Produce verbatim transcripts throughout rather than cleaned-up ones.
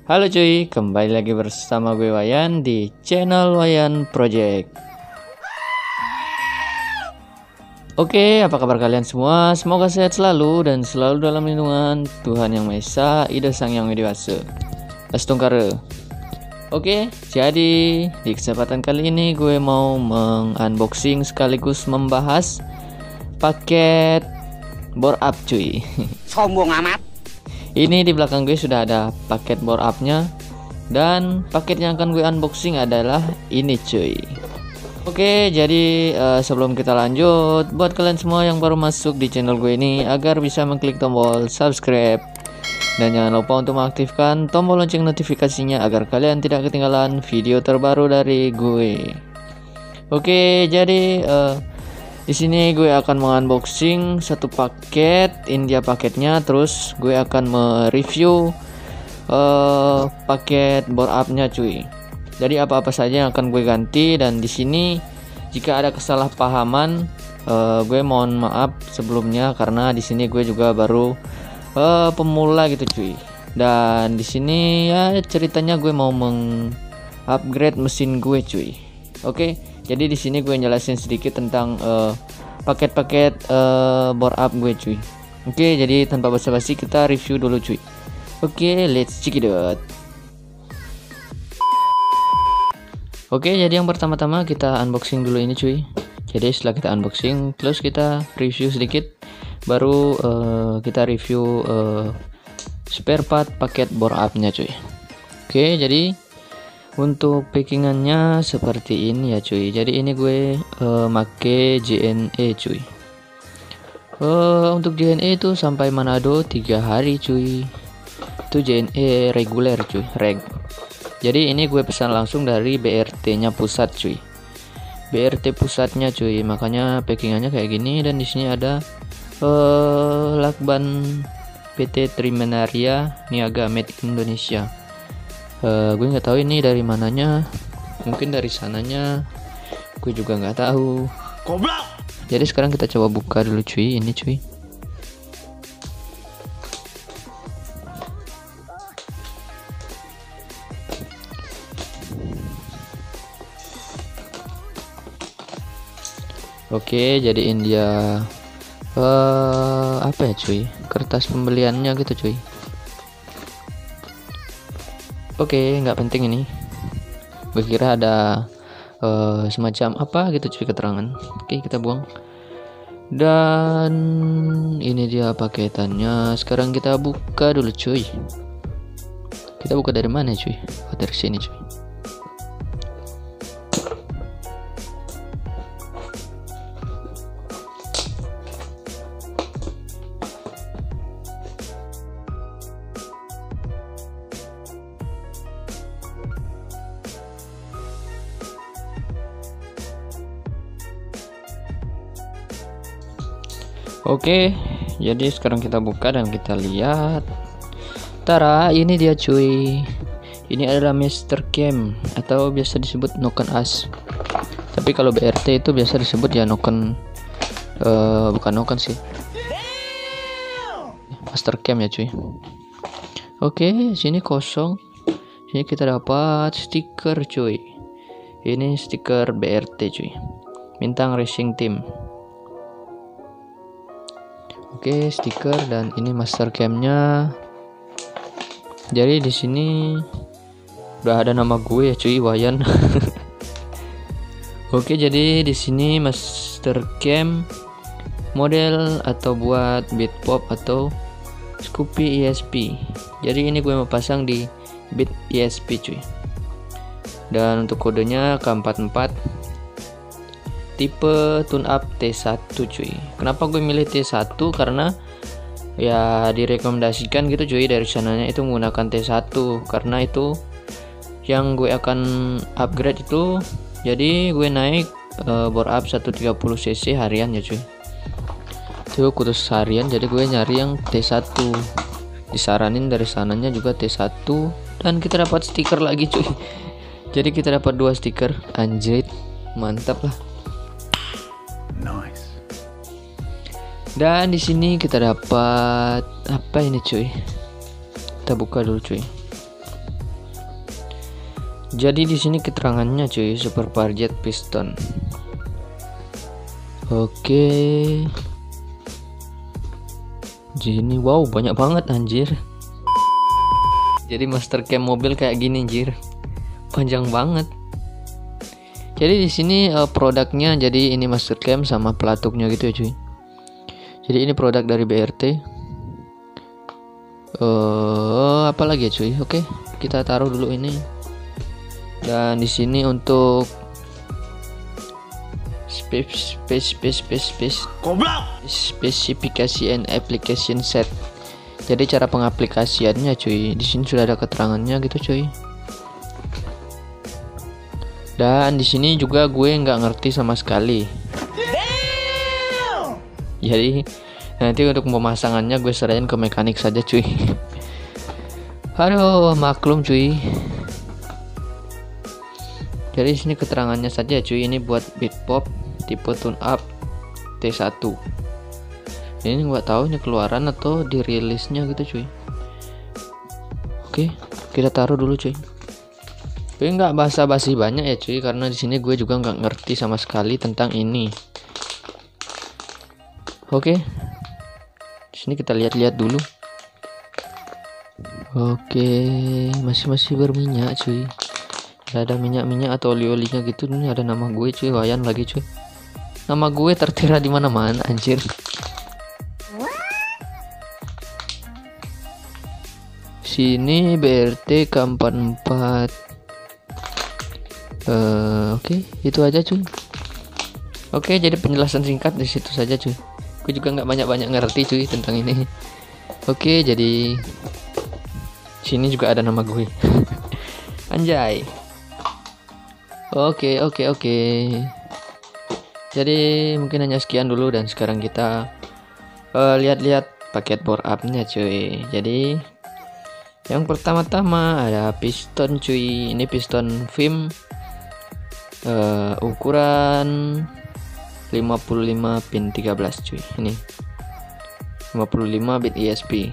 Halo cuy, kembali lagi bersama gue Wayan di channel Wayan Project. Oke, apa kabar kalian semua? Semoga sehat selalu dan selalu dalam lindungan Tuhan Yang Maha Esa, Ida Sang Yang Widewasa. Astungkara. Oke, jadi di kesempatan kali ini gue mau mengunboxing sekaligus membahas paket bore up cuy. Sombong amat. Ini di belakang gue sudah ada paket bore up-nya, dan paket yang akan gue unboxing adalah ini cuy. Oke, jadi uh, sebelum kita lanjut, buat kalian semua yang baru masuk di channel gue ini, agar bisa mengklik tombol subscribe dan jangan lupa untuk mengaktifkan tombol lonceng notifikasinya agar kalian tidak ketinggalan video terbaru dari gue. Oke, jadi uh, di sini gue akan mengunboxing satu paket, ini dia paketnya. Terus gue akan mereview uh, paket bore up-nya cuy. Jadi apa-apa saja yang akan gue ganti, dan di sini jika ada kesalahpahaman uh, gue mohon maaf sebelumnya, karena di sini gue juga baru uh, pemula gitu cuy. Dan di sini ya ceritanya gue mau meng-upgrade mesin gue cuy. Oke, jadi di sini gue jelasin sedikit tentang uh, paket-paket uh, bore up gue cuy. Oke, jadi tanpa basa-basi kita review dulu cuy. Oke, let's check it out. Oke, jadi yang pertama-tama kita unboxing dulu ini cuy. Jadi setelah kita unboxing, terus kita review sedikit, baru uh, kita review uh, spare part paket bore up-nya cuy. Oke, jadi untuk packingannya seperti ini ya cuy. Jadi ini gue uh, make J N E cuy. Uh, untuk J N E itu sampai Manado tiga hari cuy. Itu J N E reguler cuy, reg. Jadi ini gue pesan langsung dari B R T-nya pusat cuy. B R T pusatnya cuy. Makanya packingannya kayak gini, dan di sini ada uh, lakban P T Trimenaria Niaga Made Indonesia. Uh, gue nggak tahu ini dari mananya, mungkin dari sananya, gue juga nggak tahu. Goblok. Jadi sekarang kita coba buka dulu cuy, ini cuy. Oke, jadi ini dia uh, apa ya cuy, kertas pembeliannya gitu cuy. Oke, nggak penting ini. Gue kira ada uh, semacam apa gitu cuy keterangan. Oke, kita buang. Dan ini dia paketannya. Sekarang kita buka dulu cuy. Kita buka dari mana cuy? Oh, dari sini cuy. Oke, jadi sekarang kita buka dan kita lihat. Tara, ini dia cuy. Ini adalah Master Cam atau biasa disebut Noken As. Tapi kalau B R T itu biasa disebut ya Noken, uh, bukan Noken sih, Master Cam ya cuy. Oke, sini kosong. Sini kita dapat stiker cuy. Ini stiker B R T cuy, Bintang Racing Team. Oke, stiker, dan ini master cam-nya. Jadi di sini udah ada nama gue ya cuy, Wayan. Oke, jadi di sini master cam model atau buat beat pop atau Scoopy E S P. Jadi ini gue mau pasang di Beat E S P cuy. Dan untuk kodenya K empat puluh empat. Tipe tune up T satu cuy. Kenapa gue milih T satu? Karena ya direkomendasikan gitu cuy dari sananya itu menggunakan T satu, karena itu yang gue akan upgrade itu. Jadi gue naik uh, bore up seratus tiga puluh cc harian ya cuy. Itu khusus harian, jadi gue nyari yang T satu. Disaranin dari sananya juga T satu, dan kita dapat stiker lagi cuy. Jadi kita dapat dua stiker. Anjir, mantap lah. Nice. Dan di sini kita dapat apa ini cuy? Kita buka dulu cuy. Jadi di sini keterangannya cuy, super jet piston. Oke. Gini, wow, banyak banget anjir. Jadi master cam mobil kayak gini anjir. Panjang banget. Jadi di sini uh, produknya, jadi ini master cam sama pelatuknya gitu ya cuy. Jadi ini produk dari B R T. Uh, apa lagi ya cuy? Oke, kita taruh dulu ini. Dan di sini untuk space space space space space spesifikasi and application set. Jadi cara pengaplikasiannya cuy. Di sini sudah ada keterangannya gitu cuy. Dan di sini juga gue nggak ngerti sama sekali. Damn! Jadi nanti untuk pemasangannya gue serahin ke mekanik saja cuy. Aduh, maklum cuy. Jadi di sini keterangannya saja cuy. Ini buat Bitpop tipe tune up T satu. Ini nggak tahu ini keluaran atau dirilisnya gitu cuy. Oke, kita taruh dulu cuy. Gue nggak basa-basi banyak ya cuy, karena di sini gue juga nggak ngerti sama sekali tentang ini. Oke, di sini kita lihat-lihat dulu. Oke, masih masih berminyak cuy. Ada minyak-minyak atau oli-olinya gitu. Ini ada nama gue cuy, Wayan lagi cuy. Nama gue tertera di mana-mana anjir. Sini B R T K empat puluh empat. Uh, Oke, okay, itu aja cuy. Oke, okay, jadi penjelasan singkat di situ saja cuy. Gue juga nggak banyak-banyak ngerti cuy tentang ini. Oke, okay, jadi sini juga ada nama gue. Anjay. Oke, okay, oke, okay, oke. Okay. Jadi mungkin hanya sekian dulu, dan sekarang kita uh, lihat-lihat paket bore up-nya cuy. Jadi yang pertama-tama ada piston cuy. Ini piston film. Uh, ukuran lima puluh lima pin tiga belas cuy. Ini lima puluh lima bit E S P.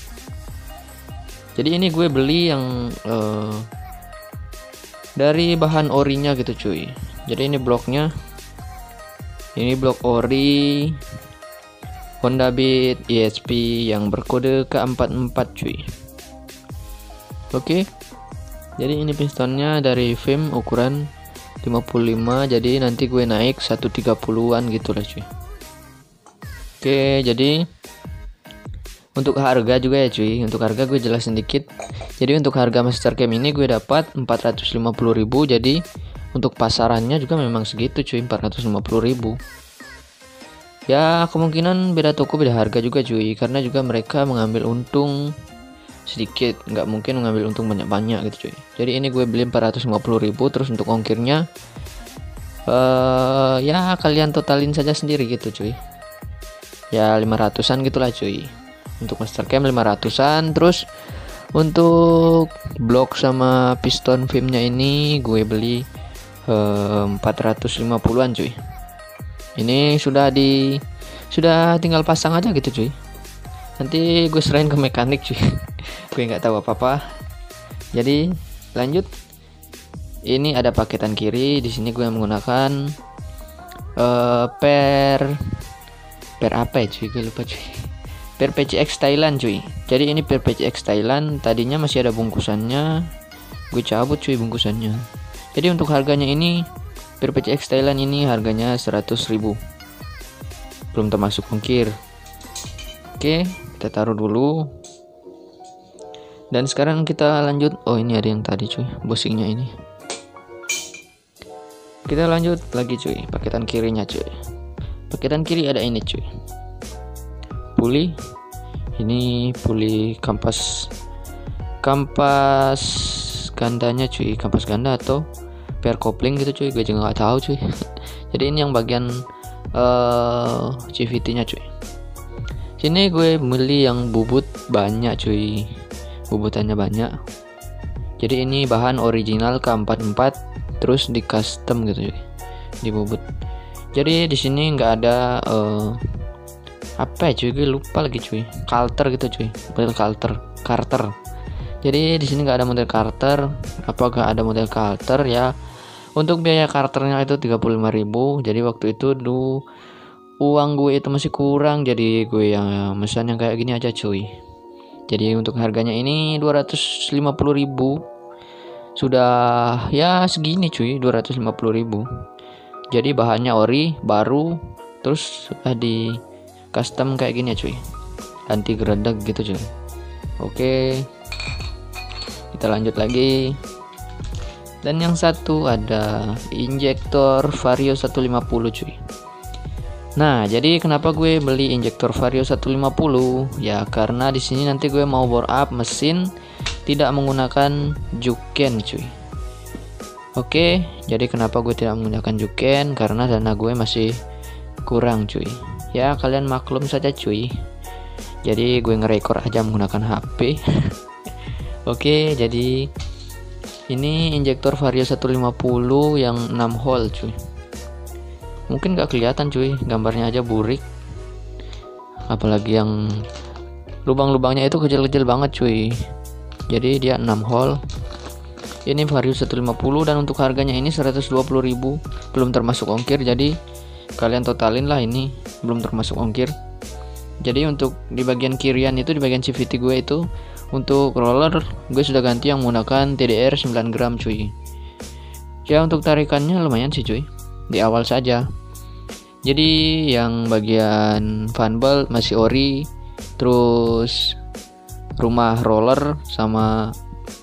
Jadi ini gue beli yang uh, dari bahan orinya gitu cuy. Jadi ini bloknya, ini blok ori Honda Beat E S P yang berkode K empat puluh empat cuy. Oke, jadi ini pistonnya dari film ukuran lima puluh lima, jadi nanti gue naik seratus tiga puluhan gitu lah cuy. Oke, jadi untuk harga juga ya cuy. Untuk harga gue jelasin dikit. Jadi untuk harga master cam ini gue dapat empat ratus lima puluh ribu. Jadi untuk pasarannya juga memang segitu cuy, empat ratus lima puluh ribu. Ya kemungkinan beda toko beda harga juga cuy, karena juga mereka mengambil untung sedikit, nggak mungkin mengambil untung banyak-banyak gitu cuy. Jadi ini gue beli empat ratus lima puluh ribu. Terus untuk ongkirnya uh, ya kalian totalin saja sendiri gitu cuy. Ya lima ratusan gitulah cuy. Untuk master cam lima ratusan. Terus untuk blok sama piston filmnya ini gue beli uh, empat ratus lima puluhan cuy. Ini sudah di sudah tinggal pasang aja gitu cuy. Nanti gue serahin ke mekanik cuy. Gue nggak tahu apa-apa. Jadi lanjut. Ini ada paketan kiri. Di sini gue menggunakan uh, per per apa ya cuy? Gue lupa cuy. Per P C X Thailand cuy. Jadi ini per P C X Thailand. Tadinya masih ada bungkusannya. Gue cabut cuy bungkusannya. Jadi untuk harganya ini per P C X Thailand ini harganya seratus ribu. Belum termasuk ongkir. Oke, kita taruh dulu. Dan sekarang kita lanjut. Oh ini ada yang tadi cuy, bushingnya ini. Kita lanjut lagi cuy, paketan kirinya cuy. Paketan kiri ada ini cuy, puli. Ini puli kampas kampas gandanya cuy, kampas ganda atau pair coupling gitu cuy, gue juga nggak tahu cuy. Jadi ini yang bagian uh, C V T nya cuy. Sini gue beli yang bubut banyak cuy, bubutannya banyak. Jadi ini bahan original K empat puluh empat, terus di custom gitu cuy, di bubut. Jadi di sini nggak ada uh, apa ya cuy, gue lupa lagi cuy, Carter gitu cuy, bukan Carter, Carter. Jadi di sini nggak ada model Carter. Apakah ada model Carter ya? Untuk biaya Carternya itu tiga puluh lima ribu. Jadi waktu itu dulu uang gue itu masih kurang, jadi gue yang mesan yang kayak gini aja cuy. Jadi untuk harganya ini dua ratus lima puluh ribu. Sudah ya segini cuy, dua ratus lima puluh ribu. Jadi bahannya ori baru, terus sudah di custom kayak gini ya cuy, anti geredek gitu cuy. Oke, kita lanjut lagi. Dan yang satu ada injektor Vario seratus lima puluh cuy. Nah, jadi kenapa gue beli injektor Vario seratus lima puluh? Ya karena di sini nanti gue mau bore up mesin tidak menggunakan juken cuy. Oke, jadi kenapa gue tidak menggunakan juken? Karena dana gue masih kurang cuy. Ya kalian maklum saja cuy. Jadi gue ngerekor aja menggunakan H P. Oke, jadi ini injektor Vario seratus lima puluh yang enam hole cuy. Mungkin gak kelihatan cuy, gambarnya aja burik. Apalagi yang lubang-lubangnya itu kecil-kecil banget cuy. Jadi dia enam hole. Ini Vario seratus lima puluh dan untuk harganya ini seratus dua puluh ribu, belum termasuk ongkir. Jadi kalian totalin lah, ini belum termasuk ongkir. Jadi untuk di bagian kirian itu, di bagian C V T gue itu, untuk roller gue sudah ganti yang menggunakan T D R sembilan gram cuy. Ya untuk tarikannya lumayan sih cuy, di awal saja. Jadi yang bagian fan belt masih ori, terus rumah roller sama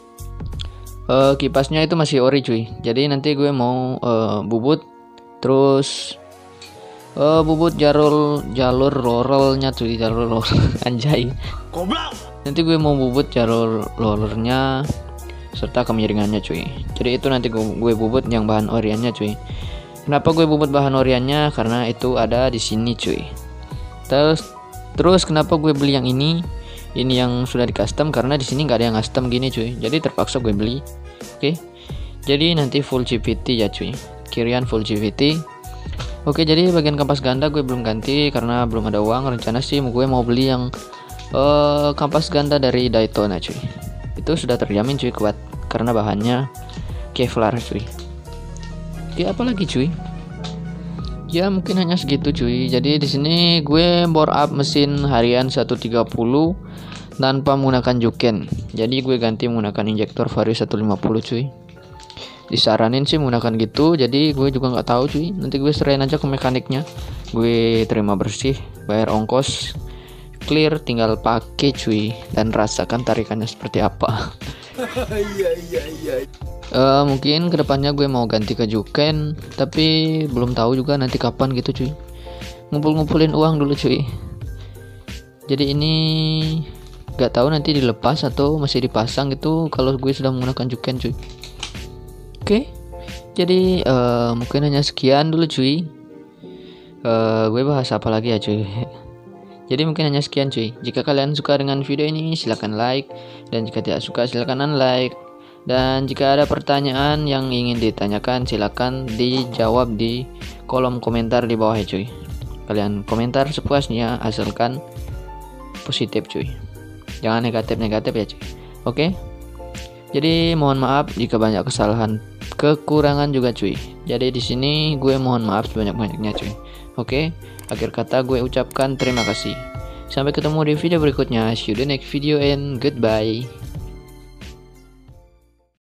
uh, kipasnya itu masih ori cuy. Jadi nanti gue mau uh, bubut, terus uh, bubut jalur jalur rollernya cuy, jalur roller anjay. Goblok. Nanti gue mau bubut jalur rollernya serta kemiringannya cuy. Jadi itu nanti gue, gue bubut yang bahan oriannya cuy. Kenapa gue bubut bahan oriannya? Karena itu ada di sini cuy. Terus terus kenapa gue beli yang ini? Ini yang sudah di custom karena di sini nggak ada yang custom gini cuy. Jadi terpaksa gue beli. Oke. Jadi nanti full G V T ya cuy. Kirian full G V T. Oke, jadi bagian kampas ganda gue belum ganti karena belum ada uang. Rencana sih gue mau beli yang uh, kampas ganda dari Daytona cuy. Itu sudah terjamin cuy kuat karena bahannya Kevlar cuy. Oke, apa lagi cuy? Ya mungkin hanya segitu cuy. Jadi di sini gue bore up mesin harian seratus tiga puluh tanpa menggunakan juken. Jadi gue ganti menggunakan injektor Vario seratus lima puluh cuy. Disaranin sih menggunakan gitu. Jadi gue juga nggak tahu cuy. Nanti gue serahin aja ke mekaniknya. Gue terima bersih, bayar ongkos, clear, tinggal pakai cuy dan rasakan tarikannya seperti apa. Iya iya iya. Uh, mungkin kedepannya gue mau ganti ke juken, tapi belum tahu juga nanti kapan gitu cuy. Ngumpul-ngumpulin uang dulu cuy. Jadi ini gak tahu nanti dilepas atau masih dipasang gitu kalau gue sudah menggunakan juken cuy. Oke, okay. Jadi uh, mungkin hanya sekian dulu cuy. Uh, gue bahas apa lagi ya cuy. Jadi mungkin hanya sekian cuy. Jika kalian suka dengan video ini silahkan like, dan jika tidak suka silahkan unlike. Dan jika ada pertanyaan yang ingin ditanyakan silakan dijawab di kolom komentar di bawah ya cuy. Kalian komentar sepuasnya asalkan positif cuy. Jangan negatif-negatif ya cuy. Oke. Jadi mohon maaf jika banyak kesalahan, kekurangan juga cuy. Jadi di sini gue mohon maaf sebanyak-banyaknya cuy. Oke. Akhir kata gue ucapkan terima kasih. Sampai ketemu di video berikutnya. See you the next video and goodbye.